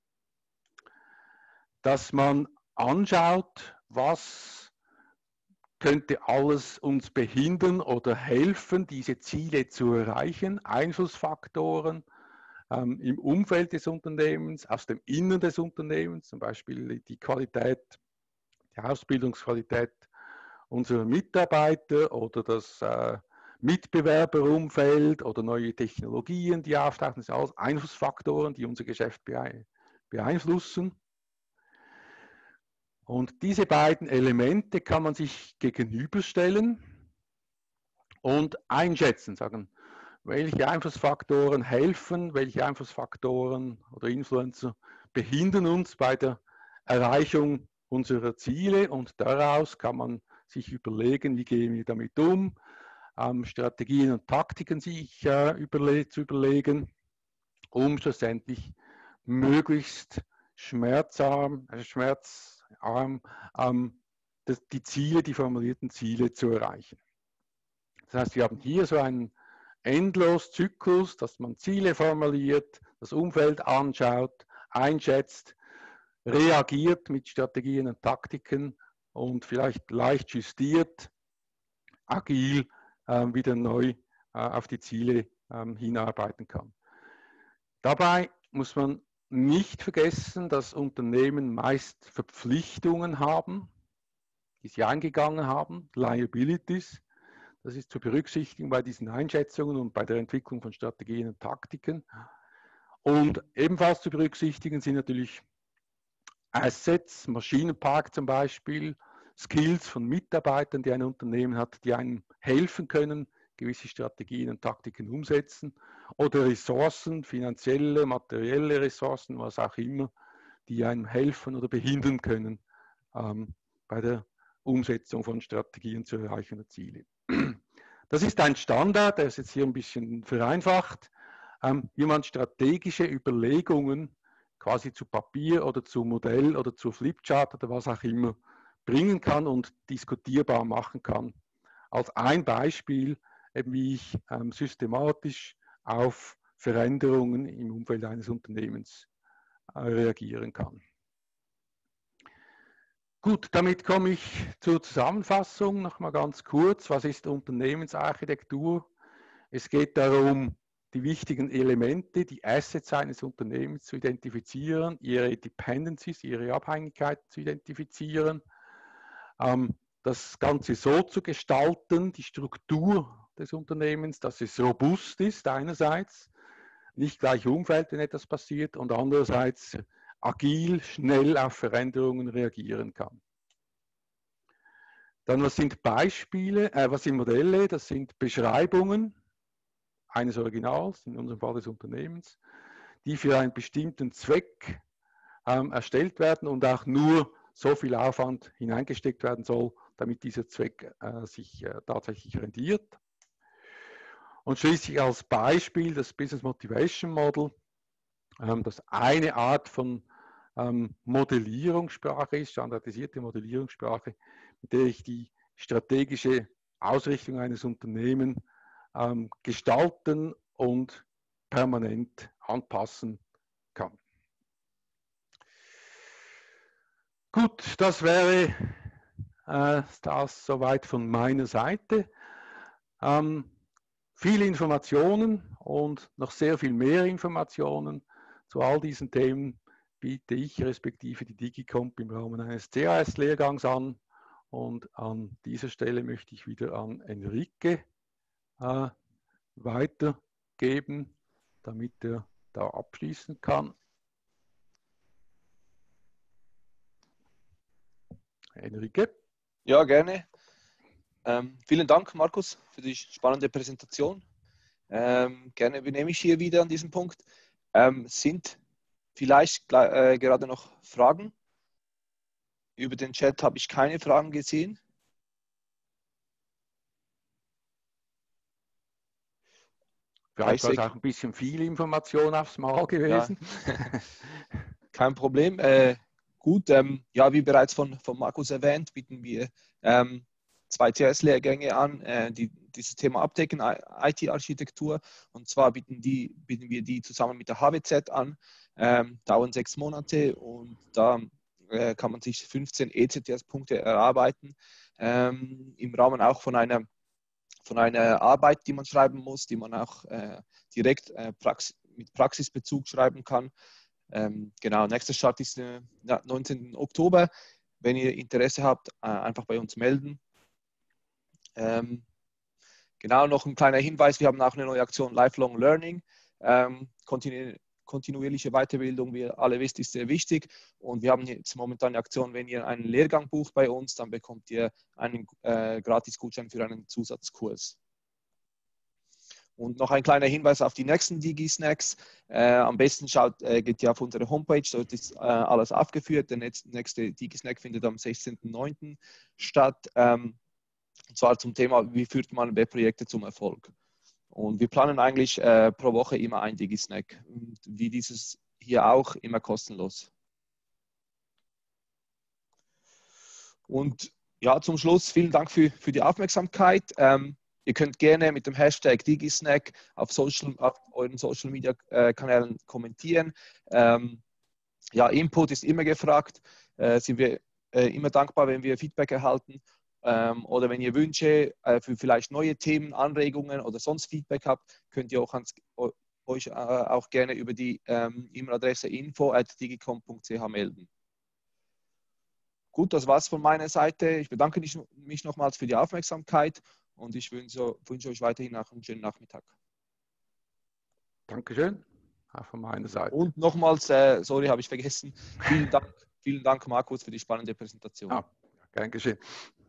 dass man anschaut, was könnte alles uns behindern oder helfen, diese Ziele zu erreichen, Einflussfaktoren im Umfeld des Unternehmens, aus dem Innern des Unternehmens, zum Beispiel die Qualität, die Ausbildungsqualität unserer Mitarbeiter oder das Mitbewerberumfeld oder neue Technologien, die auftauchen. Das sind alles Einflussfaktoren, die unser Geschäft beeinflussen. Und diese beiden Elemente kann man sich gegenüberstellen und einschätzen, sagen, welche Einflussfaktoren helfen, welche Einflussfaktoren oder Influencer behindern uns bei der Erreichung unserer Ziele, und daraus kann man sich überlegen, wie gehen wir damit um, Strategien und Taktiken sich zu überlegen, um schlussendlich möglichst schmerzarm, die Ziele, die formulierten Ziele zu erreichen. Das heißt, wir haben hier so einen Endloszyklus, dass man Ziele formuliert, das Umfeld anschaut, einschätzt, reagiert mit Strategien und Taktiken und vielleicht leicht justiert, agil wieder neu auf die Ziele hinarbeiten kann. Dabei muss man nicht vergessen, dass Unternehmen meist Verpflichtungen haben, die sie eingegangen haben, Liabilities. Das ist zu berücksichtigen bei diesen Einschätzungen und bei der Entwicklung von Strategien und Taktiken. Und ebenfalls zu berücksichtigen sind natürlich Assets, Maschinenpark zum Beispiel, Skills von Mitarbeitern, die ein Unternehmen hat, die einem helfen können, gewisse Strategien und Taktiken umsetzen, oder Ressourcen, finanzielle, materielle Ressourcen, was auch immer, die einem helfen oder behindern können bei der Umsetzung von Strategien zur Erreichung der Ziele. Das ist ein Standard, der ist jetzt hier ein bisschen vereinfacht, wie man strategische Überlegungen quasi zu Papier oder zu Modell oder zu Flipchart oder was auch immer bringen kann und diskutierbar machen kann. Als ein Beispiel, wie ich systematisch auf Veränderungen im Umfeld eines Unternehmens reagieren kann. Gut, damit komme ich zur Zusammenfassung. Nochmal ganz kurz, was ist Unternehmensarchitektur? Es geht darum, die wichtigen Elemente, die Assets eines Unternehmens zu identifizieren, ihre Dependencies, ihre Abhängigkeiten zu identifizieren, das Ganze so zu gestalten, die Struktur des Unternehmens, dass es robust ist einerseits, nicht gleich umfällt, wenn etwas passiert, und andererseits agil, schnell auf Veränderungen reagieren kann. Dann, was sind Beispiele, was sind Modelle? Das sind Beschreibungen eines Originals, in unserem Fall des Unternehmens, die für einen bestimmten Zweck erstellt werden und auch nur so viel Aufwand hineingesteckt werden soll, damit dieser Zweck sich tatsächlich rendiert. Und schließlich als Beispiel das Business Motivation Model, das eine Art von Modellierungssprache ist, standardisierte Modellierungssprache, mit der ich die strategische Ausrichtung eines Unternehmens gestalten und permanent anpassen kann. Gut, das wäre das soweit von meiner Seite. Viele Informationen und noch sehr viel mehr Informationen zu all diesen Themen biete ich respektive die DigiComp im Rahmen eines CAS-Lehrgangs an. Und an dieser Stelle möchte ich wieder an Enrique weitergeben, damit er da abschließen kann. Enrique? Ja, gerne. Vielen Dank, Markus, für die spannende Präsentation. Gerne übernehme ich hier wieder an diesem Punkt. Sind vielleicht gerade noch Fragen? Über den Chat habe ich keine Fragen gesehen. Vielleicht war es auch ein bisschen viel Information aufs Mal gewesen. Ja. Kein Problem. Gut, ja, wie bereits von Markus erwähnt, bieten wir 2 CS-Lehrgänge an, die dieses Thema abdecken, IT-Architektur. Und zwar bieten wir die zusammen mit der HWZ an, dauern 6 Monate und da kann man sich 15 ECTS-Punkte erarbeiten, im Rahmen auch von einer Arbeit, die man schreiben muss, die man auch direkt mit Praxisbezug schreiben kann. Genau, nächster Start ist 19. Oktober. Wenn ihr Interesse habt, einfach bei uns melden. Genau, noch ein kleiner Hinweis, wir haben auch eine neue Aktion Lifelong Learning. Kontinuierliche Weiterbildung, wie ihr alle wisst, ist sehr wichtig. Und wir haben jetzt momentan eine Aktion, wenn ihr einen Lehrgang bucht bei uns, dann bekommt ihr einen Gratis-Gutschein für einen Zusatzkurs. Und noch ein kleiner Hinweis auf die nächsten Digi-Snacks. Am besten geht ihr auf unsere Homepage, dort ist alles aufgeführt. Der nächste Digi-Snack findet am 16.09. statt. Und zwar zum Thema, wie führt man Webprojekte zum Erfolg. Und wir planen eigentlich pro Woche immer ein Digi-Snack. Und wie dieses hier auch, immer kostenlos. Und ja, zum Schluss vielen Dank für die Aufmerksamkeit. Ihr könnt gerne mit dem Hashtag DigiSnack auf euren Social Media Kanälen kommentieren. Ja, Input ist immer gefragt. Sind wir immer dankbar, wenn wir Feedback erhalten. Oder wenn ihr Wünsche für vielleicht neue Themen, Anregungen oder sonst Feedback habt, könnt ihr euch auch gerne über die E-Mail-Adresse info@digicomp.ch melden. Gut, das war's von meiner Seite. Ich bedanke mich nochmals für die Aufmerksamkeit und ich wünsche euch weiterhin noch einen schönen Nachmittag. Dankeschön, auch von meiner Seite. Und nochmals, sorry, habe ich vergessen, vielen Dank Markus, für die spannende Präsentation. Gern geschehen.